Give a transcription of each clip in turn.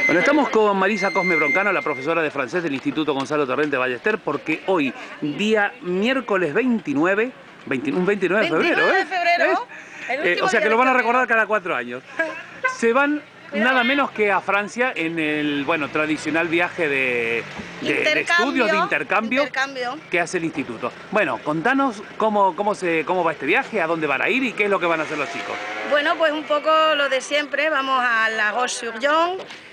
Bueno, estamos con Marisa Cosme Broncano, la profesora de francés del Instituto Gonzalo Torrente Ballester, porque hoy, día miércoles 29 de febrero, 29 de febrero, el último o sea día que lo de van a febrero. recordar cada 4 años. Se van nada menos que a Francia en el, bueno, tradicional viaje de estudios, de intercambio que hace el instituto. Bueno, contanos cómo va este viaje, a dónde van a ir y qué es lo que van a hacer los chicos. Bueno, pues un poco lo de siempre, vamos a La Roche-sur-Yon,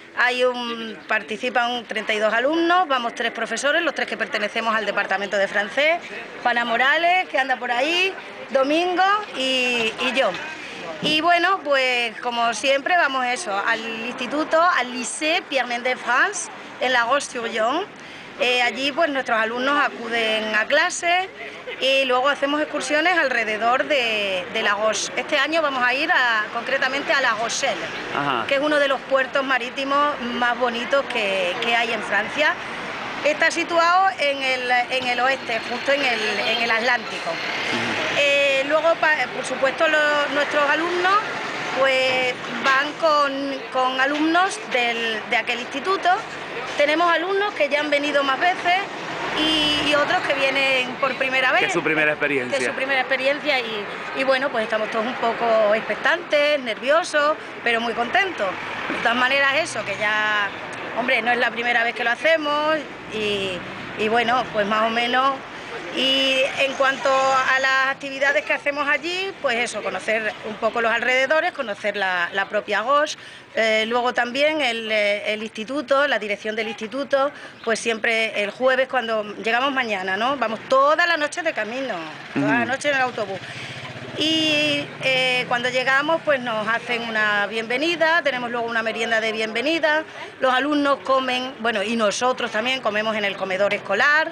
participan 32 alumnos, vamos 3 profesores, los 3 que pertenecemos al departamento de francés, Juana Morales, que anda por ahí, Domingo y yo. Y bueno, pues como siempre vamos al instituto, al Lycée Pierre Mendès France, en La Roche-sur-Yon. Allí pues nuestros alumnos acuden a clases y luego hacemos excursiones alrededor de La Roche. Este año vamos a ir concretamente a La Rochelle, que es uno de los puertos marítimos más bonitos que hay en Francia. Está situado en el oeste, justo en el Atlántico. Luego, por supuesto, nuestros alumnos pues van con alumnos de aquel instituto. Tenemos alumnos que ya han venido más veces y otros que vienen por primera vez. Que es su primera experiencia. Que es su primera experiencia y bueno, pues estamos todos un poco expectantes, nerviosos, pero muy contentos. De todas maneras eso, que ya, hombre, no es la primera vez que lo hacemos y bueno, pues más o menos. Y en cuanto a las actividades que hacemos allí, pues eso, conocer un poco los alrededores, conocer la propia Roche, luego también el instituto, la dirección del instituto, pues siempre el jueves cuando llegamos mañana, ¿no? Vamos toda la noche de camino, toda la noche en el autobús. Y cuando llegamos pues nos hacen una bienvenida, tenemos luego una merienda de bienvenida, los alumnos comen, bueno, y nosotros también comemos en el comedor escolar.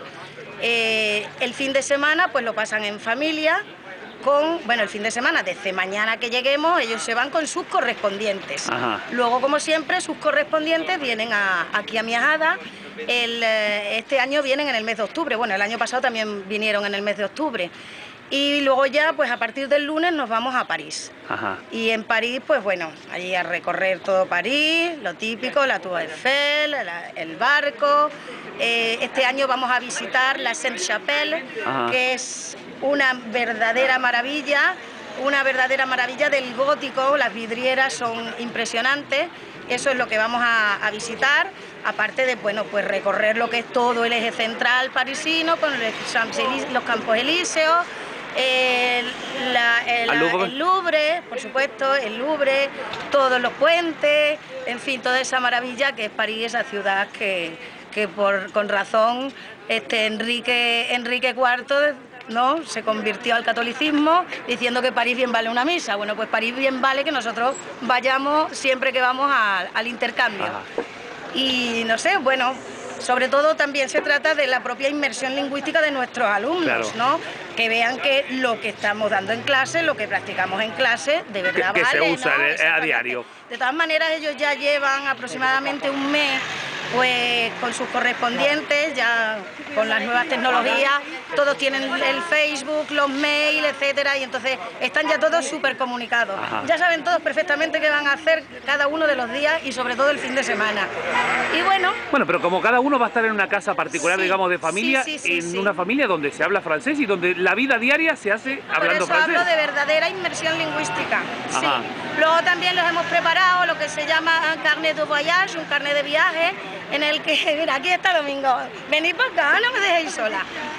El fin de semana pues lo pasan en familia, el fin de semana, desde mañana que lleguemos, ellos se van con sus correspondientes. Luego, como siempre, sus correspondientes vienen aquí a Miajada. Este año vienen en el mes de octubre, bueno, el año pasado también vinieron en el mes de octubre. Y luego ya, pues a partir del lunes nos vamos a París. Y en París, pues bueno, allí a recorrer todo París, lo típico, la Tour Eiffel, el barco. Este año vamos a visitar la Sainte-Chapelle, que es una verdadera maravilla del gótico, las vidrieras son impresionantes. Eso es lo que vamos a visitar, aparte de, bueno, pues recorrer lo que es todo el eje central parisino, con los Campos Elíseos, el Louvre, por supuesto, el Louvre, todos los puentes, en fin, toda esa maravilla que es París, esa ciudad que con razón Enrique IV, ¿no?, se convirtió al catolicismo diciendo que París bien vale una misa. Bueno, pues París bien vale que nosotros vayamos siempre que vamos al intercambio. Y no sé, bueno, sobre todo también se trata de la propia inmersión lingüística de nuestros alumnos, ¿no? Que vean que lo que estamos dando en clase, lo que practicamos en clase, de verdad que vale, se usa, ¿no? a diario. De todas maneras, ellos ya llevan aproximadamente un mes pues con sus correspondientes, ya con las nuevas tecnologías, todos tienen el Facebook, los mails, etcétera, y entonces están ya todos súper comunicados. Ya saben todos perfectamente qué van a hacer cada uno de los días y sobre todo el fin de semana. Y bueno, pero como cada uno va a estar en una casa particular, digamos, de familia, una familia donde se habla francés y donde la vida diaria se hace hablando francés. Por eso hablo de verdadera inmersión lingüística. Sí. Luego también los hemos preparado lo que se llama un carnet de voyage, un carnet de viaje, en el que, mira, aquí está Domingo, venid por acá, no me dejéis sola.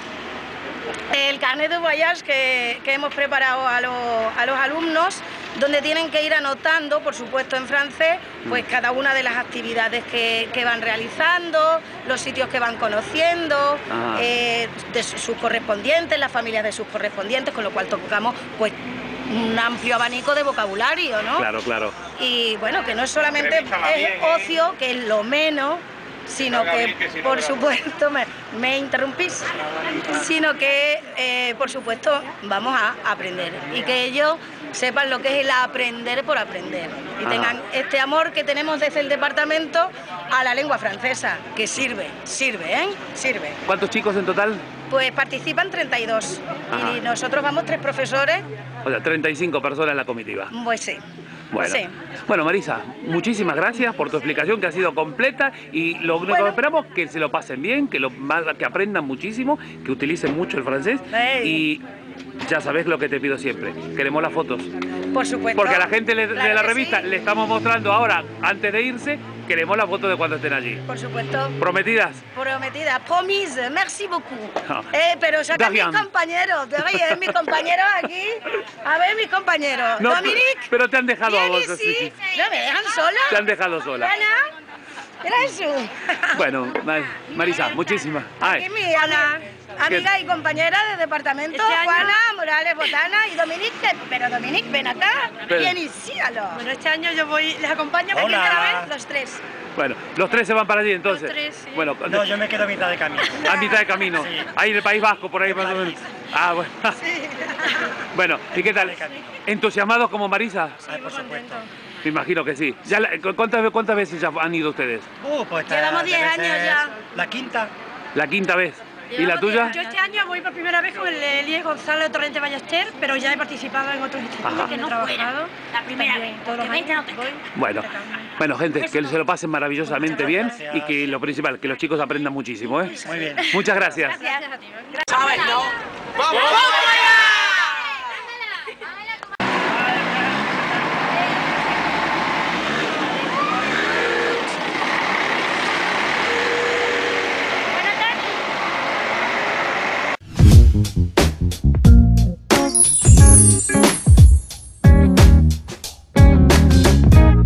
El carnet de voyage que hemos preparado a los alumnos, donde tienen que ir anotando, por supuesto en francés, pues cada una de las actividades que van realizando, los sitios que van conociendo, de sus correspondientes, las familias de sus correspondientes, con lo cual tocamos pues un amplio abanico de vocabulario, ¿no? Claro, claro. Y bueno, que no es solamente ocio, que es lo menos, sino que, por supuesto, me interrumpís, sino que, por supuesto, vamos a aprender y que ellos sepan lo que es el aprender por aprender y tengan este amor que tenemos desde el departamento a la lengua francesa, que sirve, ¿eh? Sirve. ¿Cuántos chicos en total? Pues participan 32 y nosotros vamos 3 profesores. O sea, 35 personas en la comitiva. Pues sí. Bueno, Sí. bueno, Marisa, muchísimas gracias por tu explicación que ha sido completa y lo único que esperamos es que se lo pasen bien, que aprendan muchísimo, que utilicen mucho el francés y ya sabes lo que te pido siempre, queremos las fotos. Por supuesto. Porque a la gente de Claro la que revista sí. le estamos mostrando ahora, antes de irse, queremos las fotos de cuando estén allí. Por supuesto. ¿Prometidas? Prometida, promise, merci beaucoup. Ah. Pero sacan mis Darian. compañeros, te ríes, mis compañeros aquí. A ver, mis compañeros. No, Dominique, pero te han dejado a viene, vos sí. así. ¿No me dejan sola? Te han dejado sola. Ana, era eso. Bueno, Marisa, muchísimas. Ay, Aquí mi amiga y compañera de departamento, Este año- Juana Morales Botana y Dominique, pero Dominique, ven acá, Pero- inicíalo. Bueno, este año yo voy, les acompaño. ¿A quién te la Hola. ven? Los tres. bueno, los tres se van para allí entonces. Los tres, sí. Bueno, No, yo me quedo a mitad de camino. a mitad de camino. Sí. Ahí en el País Vasco, por ahí más o menos. Ah, bueno. Bueno, ¿y qué tal? De camino. ¿Entusiasmados como Marisa? Ay, por supuesto. Me imagino que sí. Ya ¿cuántas veces ya han ido ustedes? Pues esta Llevamos 10 debe años ser ya. La quinta. La quinta vez. ¿Y la tuya? Yo este año voy por primera vez con el Elías González Torrente Ballester, pero ya he participado en otros institutos Ajá. que no he trabajado. La primera vez, todos los años voy. Bueno, gente, que se lo pasen maravillosamente bien y que lo principal, que los chicos aprendan muchísimo, ¿eh? Muy bien. Muchas gracias. Gracias a ti. ¿Sabes, no? ¡Vamos!